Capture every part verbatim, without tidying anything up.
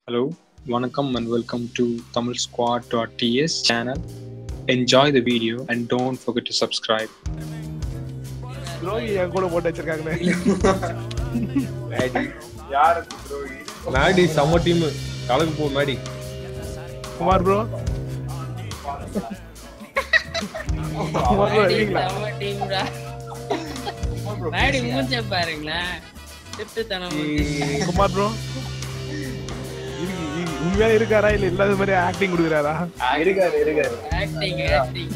Hello, Vanakkam and welcome to Tamil Squad dot T S channel. Enjoy the video and don't forget to subscribe. ரோஹி என் கூட போட்டு வச்சிருக்காங்களே. மேடி யாரு ரோஹி? மேடி சம team கலக்கு போ Maddy. Kumar bro. Kumar bro இருக்கீங்களா? சம டீம்டா. மேடி மூஞ்ச பாருங்களா. திட்டுத்தனம். குமார் ப்ரோ. உண்மையா இருக்காரா இல்ல இல்லாத மாதிரி ஆக்டிங் கொடுக்குறாரா? இருக்காரு இருக்காரு. Acting acting.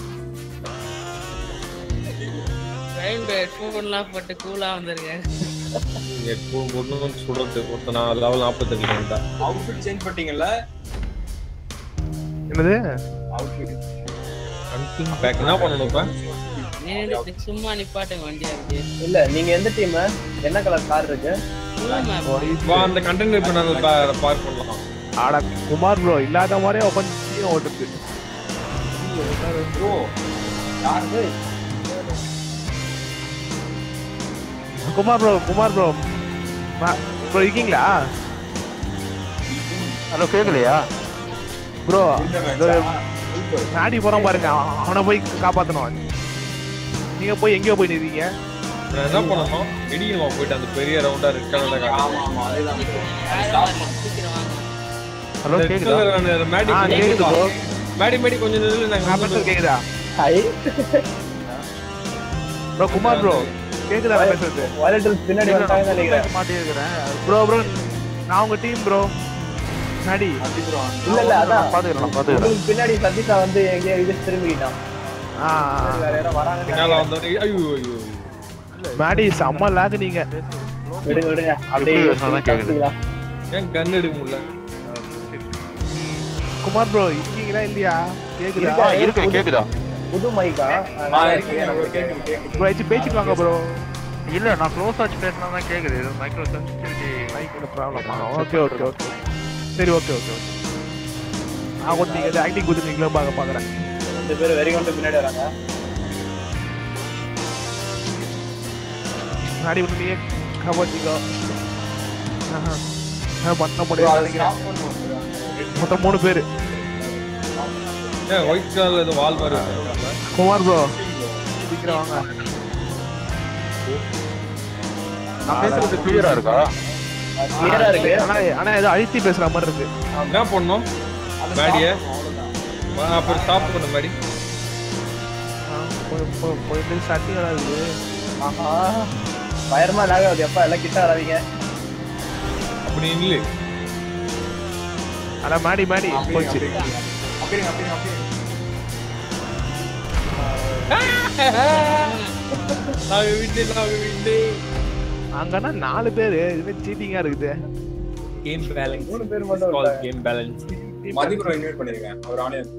ரைன் பேட் ஃபோன்லாம் போட்டு கூலா வந்திருக்காரு. ஹெட்ஃபோன் போட்டு சுடுறது ஒருத்தனா லெவல் நாற்பத்தெட்டு வந்தா. அவுட்ஃபிட் சேஞ்ச் பண்ணிட்டீங்கல்ல? என்னது? அவுட்ஃபிட். கண்டிங் பேக் என்ன பண்ணனும் இப்ப? நீங்க சும்மா நிப்பாட்டுங்க வண்டியா இருக்கு. இல்ல நீங்க எந்த டீம்? என்ன கலர் கார் இருக்கு? வா அந்த கண்டெய்னர் இப்ப நான் பார்க் பண்ணலாம். ஆட குமார் ப்ரோ இல்லாத மாதிரியே உட்காந்து ஓட்டுது. ப்ரோ யாரு? Kumar bro Kumar bro bro இருக்கீங்களா? ஹலோ கேட்கலையா ப்ரோ நாடி போறான் பாருங்க, அவனை போய் காப்பாத்தணும். நீங்க போய் எங்கேயோ போய் நிறீங்க. நான் என்ன பண்ணனும்? இடியமா போயிட்டு அந்த பெரிய ரவுண்டா ரெட் கலர்ல காட்டு. ஆமா ஆமா அதேதான். சீக்கிரம் வாங்க. ஹலோ கேக்குதா? மேடி ஆ கேக்குது ப்ரோ. மேடி மேடி கொஞ்சம் நில்லு நான் நாங்க பேசுறது கேக்குதா? ஹை. ப்ரோ குமார் ப்ரோ கேக்குதா நான் பேசுறது? வாலெட் பின்னாடி வந்தாங்க நினைக்கிறேன். மாட்டி இருக்கிறேன். ப்ரோ ப்ரோ நான் உங்க டீம் ப்ரோ. நாடி இல்ல இல்ல அதான் பாத்துக்கிறேன் பாத்துக்கிறேன். உங்களுக்கு பின்னாடி சதீஷா வந்து எங்கேயோ இது திரும்பிட்டான். ஆ வேற யாரோ வராங்க. பின்னால வந்தோனே ஐயோ ஐயோ. மாடி செம்ம லாக் நீங்க. விடுங்க விடுங்க அப்படியே தான் கேக்குது. ஏன் கன் எடுக்க முடியல? குமார் ப்ரோ இருக்கீங்களா இல்லையா? கேக்குதா? இருக்கா? இருக்கு கேக்குதா? புது மைக்கா? ப்ரோ ஏச்சி பேசிட்டு வாங்க ப்ரோ. இல்ல நான் க்ளோஸ் ஆச்சு பேசினா தான் கேக்குது. இது மைக்ரோ சென்சிட்டிவிட்டி மைக்கோட ப்ராப்ளமா? ஓகே ஓகே ஓகே சரி ஓகே ஓகே ஓகே. நான் கொஞ்சம் நீங்க ஆக்டிங் கொடுத்துருக்கீங்களா பாக்க பாக்குறேன். ரெண்டு பேரும் வெரி கொண்டு பின்னாடி வராங்க. நாடி வந்து நீங்க கபடிக்கோ. ஆஹா நான் பண்ண முடியாது நினைக்கிறேன். மொத்தம் மூணு பேர். ஏன் ஒயிட் கலர்ல ஏதோ வால் மாதிரி இருக்காங்க. குமார் ப்ரோ சீக்கிரம் வாங்க. நான் பேசுறது கிளியரா இருக்கா? கிளியரா இருக்கு. ஆனா ஆனா ஏதோ அழுத்தி பேசுற மாதிரி இருக்கு. என்ன பண்ணனும்? மேடியே அப்புறம் ஸ்டாப் பண்ணு மேடி. போய் சட்டி வராது. ஆஹா பயமா லாகாது. எப்பா எல்லாம் கிட்ட வராதீங்க. அப்படி இல்ல. அட மாடி மாடி போச்சு. அப்படிங்க அப்படிங்க அப்படிங்க. நாங்க விட்டு நாங்க விட்டு அங்கன்னா நாலு பேரு. இது சீட்டிங்கா இருக்குது. Game balance. மூணு பேர் மட்டும் கால் கேம் பேலன்ஸ். மதிப்புரை இன்வைட் பண்ணிருக்கேன். அவர் ஆன்லைன்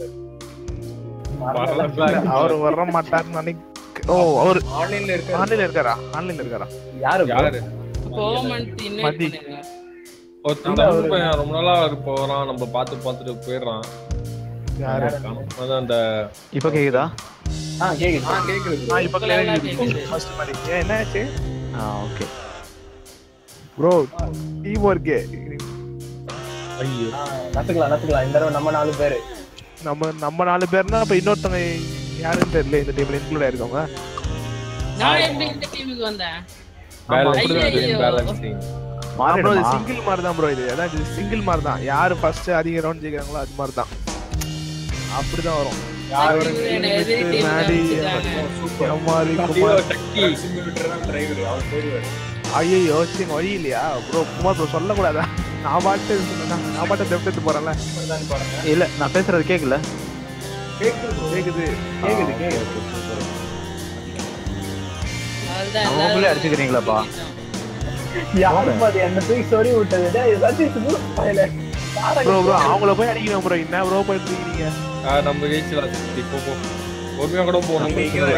அவர் வர மாட்டாருன்னு நினைக்க. ஓ அவர் ஆன்லைன்ல இருக்காரு. ஆன்லைன்ல இருக்காரா? ஆன்லைன்ல இருக்காரா? யாரு யாரு? கோமன்ட் இன்வைட் மதி. பண்ணுங்க. ஒரு தமிழ் பையன் ரொம்ப நாளா போறான். நம்ம பார்த்து பார்த்துட்டு போயிடுறான். யாரு? அதான் அந்த இப்போ கேக்குதா? ஆ கேக்குது. ஆ கேக்குது. ஆ இப்ப கிளியரா கேக்குது. ஃபர்ஸ்ட் மாதிரி. ஏன் என்னாச்சு? ஆ ஓகே. Bro team work. ஐயோ நத்துக்கலாம் நத்துக்கலாம். இந்த தடவை நம்ம நாலு பேரு. நம்ம நம்ம நாலு பேர்னா அப்ப இன்னொருத்தவங்க யாருன்னு தெரியல இந்த டீம்ல இன்க்ளூட் ஆயிருக்கவங்க. நான் எப்படி இந்த டீமுக்கு வந்தேன்? பேலன்ஸ் ஐயோ. Game balancing. ப்ரோ மாறிடுமா? சிங்கிள் மாதிரி தான் ப்ரோ இது. அதான் இது சிங்கிள் மாதிரி தான். யாரு ஃபர்ஸ்ட் அதிக ரவுண்ட் ஜெயிக்கிறாங்களோ அது மாதிரி தான். அப்படிதான் வரும். யார் ஒரு எதிரி team நாடி காமிச்சிட்டாங்க. அம்மாரி குமார். சக்தி சிங்கிள் தான் டிரைவர். அவர் போயிடுவாரு. ஐயோ சிங் வழி இல்லையா ப்ரோ? குமார் ப்ரோ சொல்லக்கூடாதா? நான் பாட்டு நான் பாட்டு லெஃப்ட் எடுத்து போறேன்ல. பாருங்க. இல்ல நான் பேசுறது கேக்கல. கேக்குது bro. கேக்குது கேக்குது கேக்குது. அவ்வளவுதான், அவங்களே எல்லாரும் அடிச்சுக்கிறீங்களாப்பா? யாரு பாதி என்ன தூக்கி சொறி விட்டது? டேய் சதீஷ் ப்ரோ பையல. ப்ரோ ப்ரோ அவங்கள போய் அடிக்கணும் ப்ரோ. என்ன ப்ரோ பண்ணிட்டு இருக்கீங்க? நம்ம ஜெயிச்சலாம். சக்தி போ போ. பொறுமையா கூட போகணும்.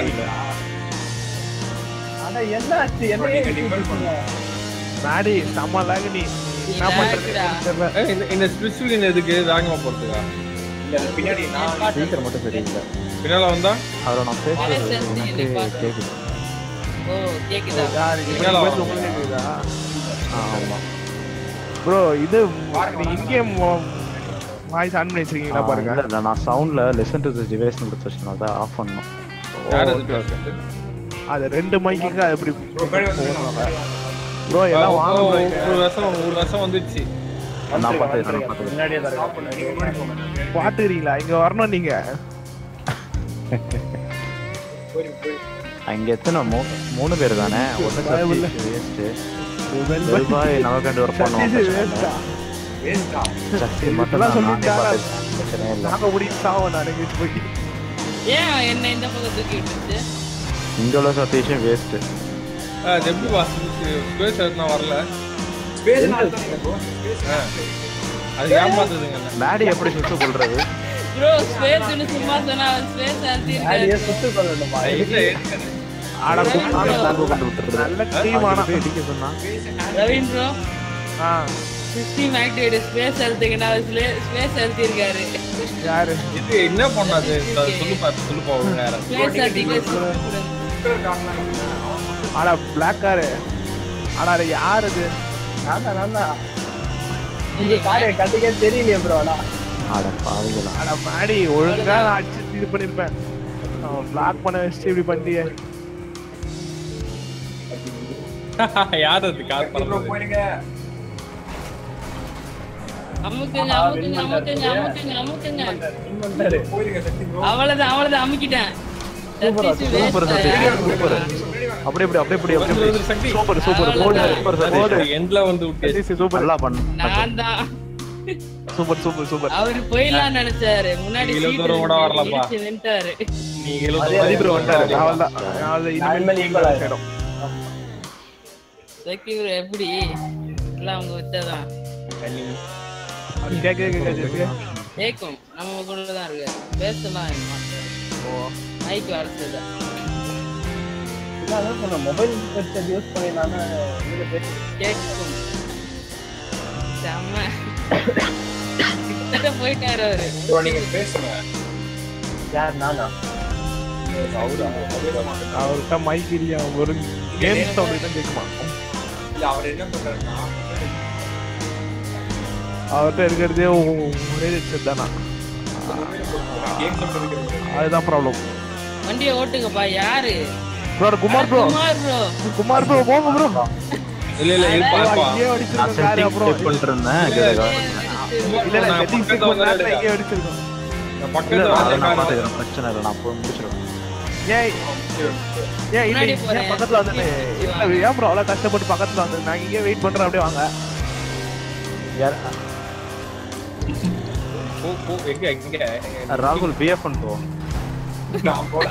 அட என்ன ஆச்சு? என்ன டிஃபெண்ட் பண்ணு. நாடி செம்ம லாக். நீ என்ன பண்றது தெரியல. ஏய், இந்த இந்த ஸ்விட்சர்லாந்து எதுக்கு வேகமா போறதுக்கா? இல்ல பின்னாடி நான் ஸ்பீக்கர் மட்டும் சரியில்லை. பின்னால வந்தா அவரை நான் பேசுறது எனக்கு கேக்குது. ஓ கேக்குதா? யாரு? பின்னால உங்களுக்கு கேக்குதா? ஆமா. ப்ரோ இது இங்கே வாய்ஸ் ஆன் பண்ணி வச்சிருக்கீங்களா பாருங்க. இல்ல நான் சவுண்ட்ல லிசன் டு தி டிவைஸ் கொடுத்து வச்சிருந்தேன், அத ஆஃப் பண்ணனும். அது ரெண்டு மைக்குங்க எப்படி ப்ரோ எல்லாம் வாங்க ப்ரோ. ஒரு வருஷம் ஒரு வருஷம் வந்துச்சு. நான் பாத்துறேன் பாத்துறேன். முன்னாடியே தரேன். பாத்துறீங்களா? இங்க வரணும் நீங்க. அங்க எத்தனை மூணு பேர் தானே? ஒன்னு சத்தி வேஸ்ட். வெல்பாய் நமக்கண்டு வர பண்ணுவோம். வேஸ்டா? வேஸ்டா? சத்தி மட்டும் தான் சொல்லிட்டாங்க. நாங்க ஓடி சாவ நானே போய். ஏன் என்ன இந்த பக்கம் தூக்கி விட்டுச்சு? இங்க உள்ள சத்தீஷன் வேஸ்ட். ஆ ஜெபி வாஸ் ஸ்பேஸ் எடுனா வரல. ஸ்பேஸ் நான் அது ஏமாத்துதுங்க. மேடி எப்படி சுத்து கொள்றது? ப்ரோ ஸ்பேஸ்னு சும்மா சொன்னா ஸ்பேஸ் ஆல்தி ஆடியே சுத்து பண்ணணுமா? இல்ல ஏத்துக்கறேன். ஆட நானே பிளான் கண்டு விட்டுறது. நல்ல டீம் ஆனா அடிக்க சொன்னா. ரவீன் ப்ரோ ஆ சிஸ்டம் ஆக்டிவேட் ஸ்பேஸ் ஆல்திங்கனா ஸ்பேஸ் ஆல்தி இருக்காரு. யாரு? இது என்ன பண்ணாது? சொல்லு பாத்து சொல்லு போங்க நேரா. ஸ்பேஸ் ஆல்திக்கு ஆட பிளாக் கார். ஆட அது யார் அது? நானா நானா இந்த காரை கட்டிக்க தெரியலையே ப்ரோ. அட ஆட பாவிகளா. ஆட மாடி ஒழுங்கா நான் அடிச்சு இது பண்ணிருப்பேன். அவன் பிளாக் பண்ண வச்சு இப்படி பண்ணியே. யார் அது கார் பண்றது? போயிடுங்க. அமுக்குங்க அமுக்குங்க அமுக்குங்க அமுக்குங்க அமுக்குங்க. வந்தாரு. போயிடுங்க சக்தி ப்ரோ. அவ்வளவுதான் அவ்வளவுதான் அமுக்கிட்டேன். Super super super. அப்படி அப்படி அப்படி அப்படி அப்படி சக்தி சூப்பர் சூப்பர் கோட் சூப்பர் போடு எண்ட்ல வந்து விட்டு சூப்பர் நல்லா பண்ணு. நான் தான் சூப்பர் சூப்பர் சூப்பர். அவரு போயிடலாம் நினைச்சாரு. முன்னாடி இவ்வளவு தூரம் கூட வரலப்பா. நின்னுட்டாரு. நீ எழுபது மதி ப்ரோ வந்தாரு. அவள்தான் அவள் இனிமேல் ஈக்குவல் ஆயிடும். சக்தி ப்ரோ எப்படி எல்லாம் அவங்க வச்சாதான் கேக்க கேக்க கேக்கும். நம்ம கூட தான் இருக்கு. பேசலாம். ஓ மைக் வரது. நான் சொன்ன மொபைல் ஹெட்செட் யூஸ் பண்ணி நான் இதுல பேசி கேக்கும். செம்ம. கிட்ட போயிட்டாரு அவரு. ப்ரோ நீங்க பேசுங்க. யார் நானா? அவரா? அவர்கிட்ட மைக் இல்லையா? ஒரு கேம் சவுண்ட் தான் கேட்குமா? இல்ல அவர் என்ன பண்றாருன்னா அவர்கிட்ட இருக்கிறதே ஒரே ஹெட்செட் தானா? கேம் சொல்றது. அதுதான் ப்ராப்ளம். வண்டியை ஓட்டுங்கப்பா. யாரு? Bro Kumar bro. Kumar bro. Kumar bro போங்க ப்ரோ. இல்ல இல்ல இருப்பாப்பா. இங்கே நான் அடிச்சிருக்கோம் கார் செட்டிங் ப்ரோ. செட் பண்ணிருந்தேன். இல்ல இல்ல செட்டிங் செட் பண்ணாத இங்கே அடிச்சிருக்கோம். பக்கத்துல நான் வந்து கார் பாத்துக்கிறேன், பிரச்சனை இல்லை, நான் போய் முடிச்சிடுவேன். ஏய் ஏய் இல்ல முன்னாடி இங்க போறேன். பக்கத்துல வந்து இல்ல ஏன் ப்ரோ அவ்வளவு கஷ்டப்பட்டு பக்கத்துல வந்து நான் இங்கே வெயிட் பண்றேன். அப்படியே வாங்க. யார்? போ போ எங்க எங்க ராகுல் பிஎஃப் போ. நான் போல.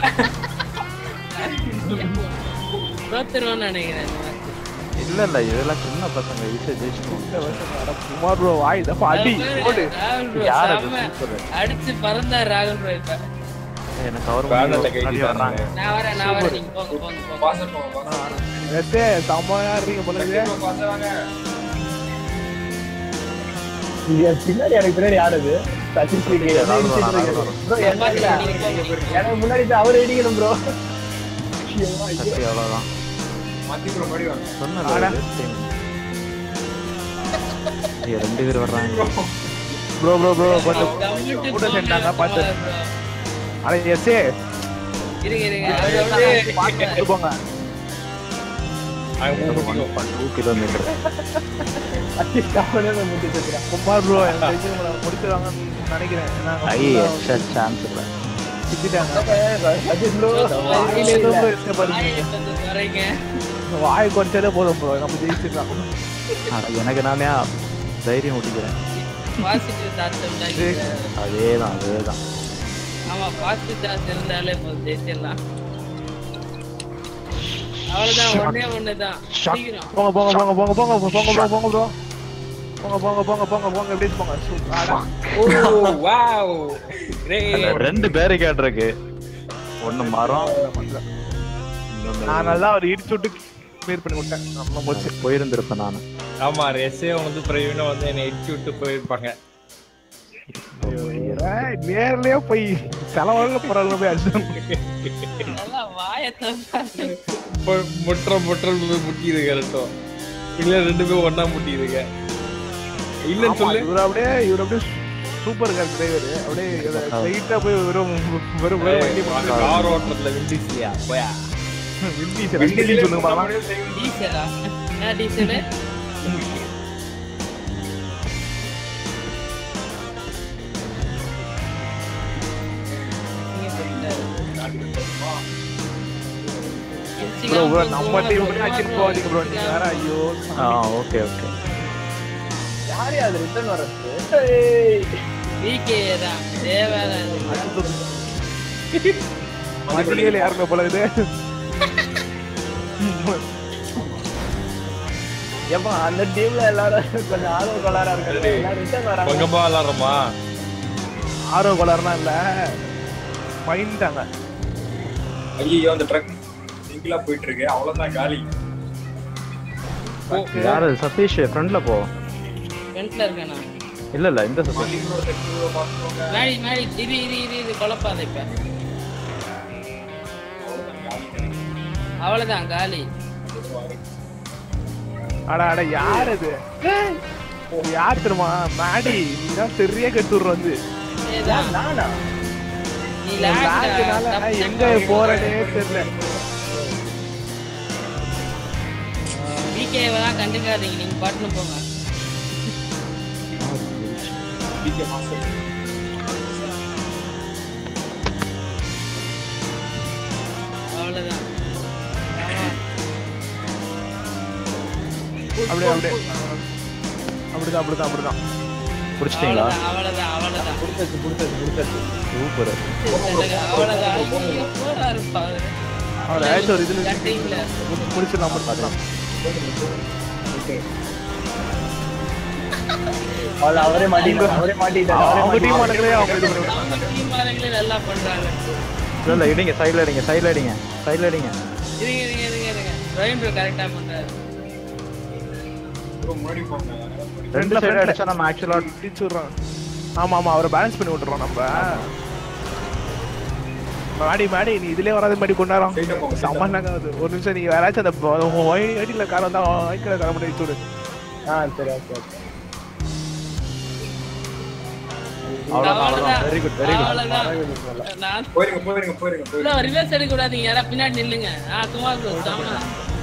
தோத்துருவோம்னு நினைக்கிறேன். இல்ல இல்ல இதெல்லாம் சின்ன பசங்க ஈஸியா ஜெயிச்சுக்குவாங்க. குமார் ப்ரோ வாய் தப்பா அடி போடு. ராகுல் bro யார் அது? செம்ம. சூப்பர். அடிச்சு பறந்தார் ராகுல் ப்ரோ. இப்ப எனக்கு அவர் பேனல்ல கை முன்னாடி வர்றாங்க. நான் வரேன் நான் வரேன். நீங்க போங்க போங்க போங்க. பாஸ் போங்க பாஸ். எத்தே சமையா இருக்கீங்க போல இருக்கு. பாஸ் வாங்க. இது பின்னாடி எனக்கு பின்னாடி யார் அது? சதீஷ் லிங்க. ப்ரோ என்ன எனக்கு முன்னாடி தான் அவர் அடிக்கணும் ப்ரோ. சத்தி அவ்வளவுதான். மாத்தி ப்ரோ மடி வாங்க. சொன்னது ரெண்டு பேர் வர்றாங்க. ப்ரோ ப்ரோ ப்ரோ கொஞ்சம் கம்மிட்டு கூட சென்றாங்க போங்க பாத்து. bro. அட எஸ்ஏ இருங்க இருங்க. அதோட பாத்து போங்க. டூ கிலோமீட்டர் சதீஷ் காவலே முடிச்சிட்டு குமார் ப்ரோ எனக்கு முடிச்சிருவாங்கன்னு நினைக்கிறேன். ஐ நாங்க சான்ஸ் இல்லை. திட்டாங்க. சதீஷ் ப்ரோ வாயிலே ஏதோ bro எஸ்கே பாருங்க. வாயை வந்து குறைங்க. வாய் குறைச்சாலே போதும் ப்ரோ நம்ம ஜெயிச்சிடலாம். அது எனக்கு நானே தைரியம் ஊட்டிக்கிறேன். பாசிட்டிவ் தாட்ஸ் இருந்தாங்க. அதேதான் அதேதான். ஆமா பாசிட்டிவ் தாட்ஸ் இருந்தாலே போதும் ஜெயிச்சிடலாம். அவ்வளவுதான். ஒண்ணே ஒண்ணுதான். சீக்கிரம் போங்க போங்க போங்க போங்க போங்க போங்க ப்ரோ போங்க ப்ரோ போங்க போங்க போங்க போங்க போங்க எப்படி போங்க. சூப்பர். ஓ வாவ் கிரேட். ரெண்டு பேரிகேட் இருக்கு. ஒண்ணு மரம். நான் நல்லா ஒரு இடிச்சு விட்டு கிளியர் பண்ணி விட்டேன். நம்ம போச்சு. போயிருந்திருப்பேன் நானு. ஆமா ரெஸ்ஸே வந்து பிரவீனா வந்து என்னை இடிச்சு விட்டு போயிருப்பாங்க. ஏய், நேர்லயே போய் செலவுல போறாங்க போய் அடிச்சு. நல்லா வாயை திறந்தாரு. முற்ற முற்ற முட்டிடுங்க ரெண்டும். இல்ல ரெண்டு பேரும் ஒண்ணா முட்டிடுங்க. இல்லன்னு சொல்லு. இவர் அப்படியே இவர் அப்படியே சூப்பர் கார் டிரைவர். அப்படியே ஸ்ட்ரைட்டா போய் வெறும் வெறும் வண்டி கார் ஓட்டுறதுல விண்டிஸ்லியா போயா விண்டீசல் விண்டீசல் சொல்லுங்க பாக்கலாம். டீசலா என்ன டீசல்? ப்ரோ ப்ரோ நம்ம டீம் கூட அச்சின் போவாதீங்க ப்ரோ. நீங்க வேற ஐயோ. ஆ ஓகே ஓகே. யாரு அது ரிட்டர்ன் வரது? விகே தான் தேவால மதியில யாருமே போல இது. ஏப்பா அந்த டீம்ல எல்லாரும் கொஞ்சம் ஆர்வ கோளாரா இருக்காங்க. எல்லாரும் ரிட்டர்ன் வராங்க. கொஞ்சம் விளையாடுறோமா? ஆர்வ கோளாறுனா இல்ல மைண்டாங்க. ஐயோ அந்த ட்ரக் சிங்கிளா போயிட்டு இருக்கு. அவ்வளவுதான் காலி. யாரு சதீஷ் ஃப்ரண்ட்ல போ. ஃப்ரண்ட்ல இருக்கேனா? இல்ல இல்ல இந்த சதீஷ். மேடி மேடி இரு இரு இரு இரு கொலப்பாத இப்ப. அவ்வளவுதான் காலி. அட அட யார் இது? யார் தெரியுமா? மேடி நீதான் சரியா கெட்டுற வந்து. ஏதான் நானா? நீ லாக்னால எங்க போறனே தெரியல. விகே வா கண்டுக்காதீங்க. நீங்க பாட்டுன்னு போங்க. பிகே மாஸ்டர் அவ்வளவுதான். அப்படியே அப்படியே அப்படிதான் அப்படிதான் அப்படிதான். புடிச்சிட்டீங்களா? அவ்வளவுதான் அவ்வளவுதான். புடிச்சது புடிச்சது புடிச்சது. சூப்பர். அவ்வளவுதான். ஐயோ போறாரு பாரு. அவர் ஏதாச்சும் ஒரு இதுல கட்டிங்ல முடிச்சிடலாம் முடிச்சிடலாம். அவள அவரே மாட்டிட்டாரு. அவரே மாட்டிட்டாரு. அவங்க டீம் ஆளுங்களே அவங்க இது பண்ணுவாங்க. அவங்க டீம் ஆளுங்களே நல்லா பண்றாங்க. இல்ல இல்ல இடிங்க சைடுல இடிங்க சைடுல இடிங்க சைடுல இடிங்க. இருங்க இருங்க இருங்க இருங்க. ரஹீம் ப்ரோ கரெக்ட்டா பண்றாரு. ப்ரோ முன்னாடி போங்க. ரெண்டு சைடு அடிச்சா நம்ம ஆக்சுவலா டிச்சுறோம். ஆமா ஆமா அவரை பேலன்ஸ் பண்ணி விட்டுறோம் நம்ம. மாடி மாடி நீ இதுலயே வராத மாடி கொண்டாரோம். சமனாங்க அது. ஒரு நிமிஷம் நீ வேறாச்சும் அந்த ஒயிட்ல கார் வந்தா ஒயிட்ல கார் மட்டும் எடுத்து விடு. ஆ சரி ஓகே ஓகே. அவ்வளவுதான். Very good very good. அவ்வளவுதான். நான் போயிருங்க போயிருங்க போயிருங்க போயிருங்க. ப்ரோ ரிவர்ஸ் எடுக்க கூடாதீங்க. யாரா பின்னாடி நில்லுங்க. ஆ சும்மா ப்ரோ சாமா.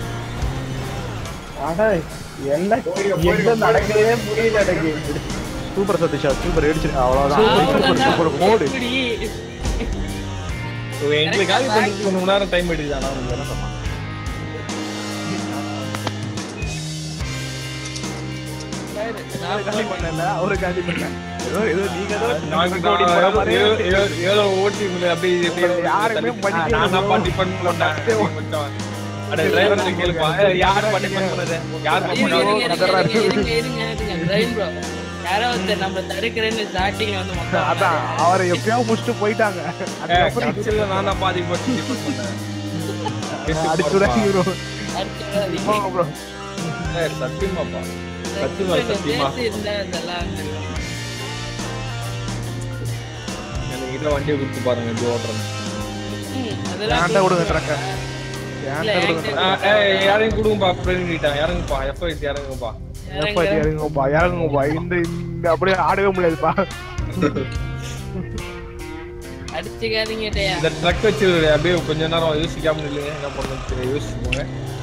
அட என்ன என்ன நடக்குதே புரியல எனக்கு. சூப்பர் சதீஷா சூப்பர் அடிச்சிருக்க. அவ்வளவுதான். சூப்பர் சூப்பர் போடு. எங்களுக்கு காலி பண்ணிட்டு கொஞ்ச நேரம் டைம் எடுக்குது. ஆனா உங்களுக்கு என்ன சொன்னா நான் காலி பண்ணல அவரு காலி பண்ணல. ஏதோ ஏதோ நீங்க ஏதோ நாங்க ஏதோ ஓட்டி அப்படியே யாருமே பண்ணிக்கல. நான் பாட்டி பண்ண அட டிரைவர் கேளுப்பா. யார் பாட்டி பண்ணது? யார் இருங்க இருங்க இருங்க ரஹீம் ப்ரோ. யாரோ ஒருத்தர் நம்ம தடுக்கிறேன்னு ஸ்டார்டிங்ல வந்து மொத்தம் அதான் அவரை எப்பயோ முடிச்சுட்டு போயிட்டாங்க. அதுக்கப்புறம் நான் தான் பாதி போட்டு பண்ணேன். அடிச்சுடாங்க ப்ரோ. அடிச்சுடாதீங்க ப்ரோ. ஏய் சத்தியமாப்பா. சத்தியமா சத்தியமா. இந்த இதெல்லாம் எனக்கு இத வண்டியை கொடுத்து பாருங்க எப்படி ஓட்டுறேன். அதெல்லாம் ஏன்டா கொடுங்க ட்ரக்க. ஏன்டா கொடுங்க. ஏய் யாரையும் கொடுங்கப்பா. ஃப்ரெண்ட் கிட்ட இறங்குப்பா. எப்ப இது இறங்குப்பா. எப்ப இறங்குப்பா இறங்குப்பா. இந்த இந்த அப்படியே ஆடவே முடியாதுப்பா. அடிச்சுக்காதீங்க. இந்த ட்ரக் வச்சு அப்படியே கொஞ்ச நேரம் யோசிக்காம இல்லைங்க. என்ன பண்ணுறது யோசிச்சு போங்க.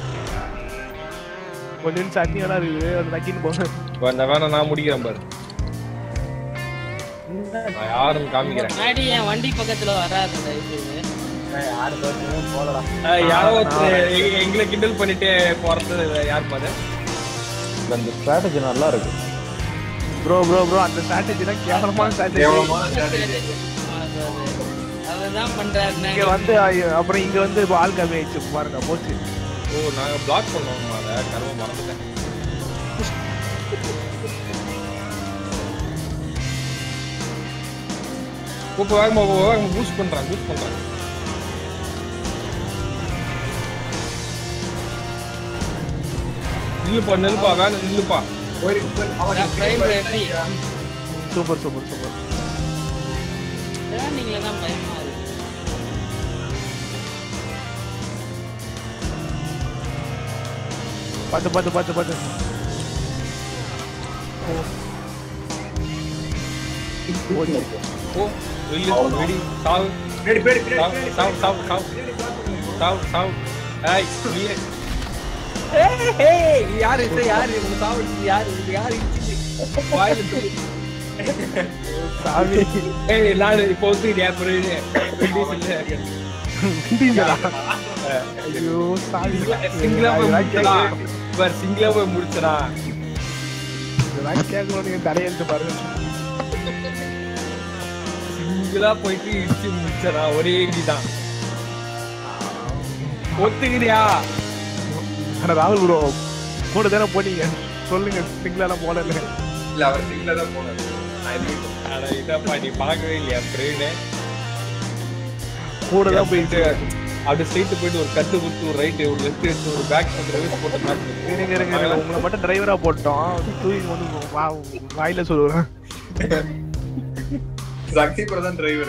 கொஞ்சம் சட்னி எல்லாம் இருக்குது. அது நக்கின்னு போங்க. வேணா வேணா நான் முடிக்கிறேன் பாரு. நான் யாரும் காமிக்கிறேன். மாடி என் வண்டி பக்கத்துல வராது தயவுசெய்து. யாரு போறதும் போலாம். யாரோ எங்களை கிண்டல் பண்ணிட்டு போறது யார் பாரு. அந்த ஸ்ட்ராட்டஜி நல்லா இருக்கு. ப்ரோ ப்ரோ ப்ரோ அந்த ஸ்ட்ராட்டஜி தான் கேவலமான ஸ்ட்ராட்டஜி. அதுதான் பண்றாரு. இங்க வந்து அப்புறம் இங்க வந்து ஆள் கம்மி ஆயிடுச்சு பாருங்க போச்சு. ஓ நாங்க பிளாக் பண்ணுவோம். அத கர்ம மறந்துட்டேன். இப்போ வேகமா வேகமா பூஸ்ட் பண்றான் பூஸ்ட் பண்றான். நில்லுப்பா நில்லுப்பா வேலை நில்லுப்பா. Super super super. நீங்களே தான் பயமா இருக்கு. பாத்து பாத்து பாத்து பாத்து. ஓ வெளிய வெடி சாவு ரெடி ரெடி சாவு சாவு சாவு சாவு சாவு ஏய் நீ ஏய் ஏய் யார் இது யார் இது சாவு யார் இது யார் இது வாயில தூக்கு சாமி ஏய் நான் இப்போ வந்து கேப்பறேன் வெடி டீங்களா ஐயோ சாமி சிங்கிளா போய் முடிச்சடா வேற சிங்கிளா போய் முடிச்சடா இதெல்லாம் கேட்கணும் நீங்க தரையெழுத்து பாருங்க சிங்கிளா போயிட்டு இடிச்சு முடிச்சடா ஒரே இடிதான் ஒத்துக்கிறியா ஆனா ராகுல் ப்ரோ கூட தானே போனீங்க சொல்லுங்க சிங்கிளாலாம் போல இல்ல இல்ல அவர் சிங்கிளா தான் போனாரு நான் எதுவும் அட இதப்பா நீ பார்க்கவே இல்லையா பிரேனே கூட தான் போயிட்டு அப்படியே ஸ்ட்ரைட் போயிட்டு ஒரு கட்டு குத்து ஒரு ரைட் ஒரு லெஃப்ட் எடுத்து ஒரு பேக் வந்து ரிவர்ஸ் போட்ட மாதிரி இருங்க இருங்க இருங்க. உங்களை மட்டும் டிரைவரா போட்டோம் தூக்கி வந்து வா வாயில சொல்லுவேன் சக்தி பிரதான் டிரைவர்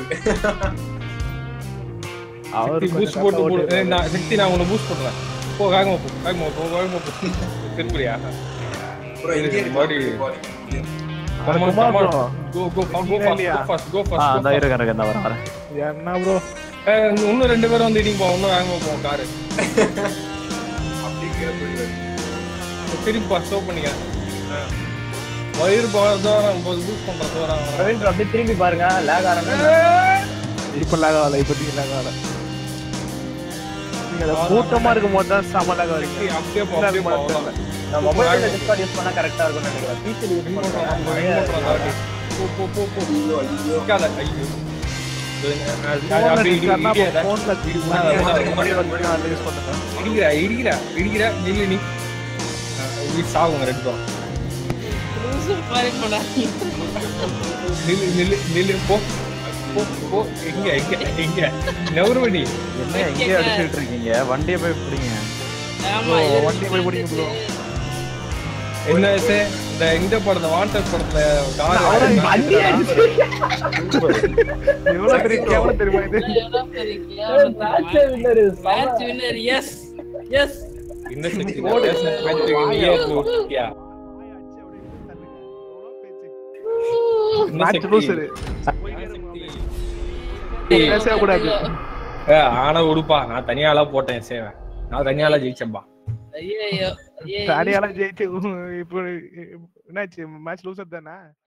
அவரு பூஸ்ட் போட்டு போடு நான் சக்தி நான் உன்னை பூஸ்ட் பண்றேன் போ வேகமா போ வேகமா போ வேகமா போ திருப்பியா ப்ரோ இங்கே பாடி Come on, come on. Go go go fast go ஆ ஃபாஸ்ட் அந்த இருக்க இருக்க இந்த வர வரேன் என்ன ப்ரோ இன்னும் ரெண்டு பேரும் வந்து இடிங்க போ இன்னும் வேகமா போவோம் காரு அப்படிங்கிற போயிடுவாரு திருப்பி ஸ்டாப் பண்ணிக்க வயிறு பாதான் நம்ம பூஸ்ட் பண்றது வர பிரவீன் bro, அப்படியே திரும்பி பாருங்க லேக் ஆரம்பிச்சு இப்ப லாக ஆகல இப்போதைக்கு லாக ஆகல நீங்க அத கூட்டமா இருக்கும் போது தான் சம லாக வரீங்க அப்படியே போ அப்படியே போ நான் மொபைல்ல டிஸ்கார்ட் யூஸ் பண்ணா கரெக்ட்டா இருக்கும்னு நினைக்கிறேன் பிசில யூஸ் பண்றேன் போ போ போ போ ஐயோ ஐயோ கால ஐயோ போன்ல யூஸ் பண்ணுங்க இடிக்கிறா இடிக்கிறா இடிக்கிறா நில்லு நீ வீட் சாவுங்க ரெண்டு பேரும் லூசு மாதிரி போடா நில்லு நில்லு நில்லு போ போ போ எங்க எங்க எங்க நவர்வடி என்ன எங்கேயே அடிச்சுட்டு இருக்கீங்க வண்டியை போய் பிடிங்க ஆமா வண்டி போய் பிடிங்க ப்ரோ என்ன சே இந்த இந்த படத்துல வாண்டட் படத்துல கார் வண்டி எவ்வளவு பெரிய கேவலம் தெரியுமா இது match winner match winner yes yes இந்த செக்ஷன் பேசன் பேட்ரிக் நீயே போட்டியா மேட்ச் லூசர் பேசவே கூடாது ஆனா உடுப்பா நான் தனியாளா போட்டேன் சேவை நான் தனியாளா ஜெயிச்சேன்பா ஐயோ தனியால ஜெயிச்சு இப்போ என்னாச்சு மேட்ச் லூசர் தானே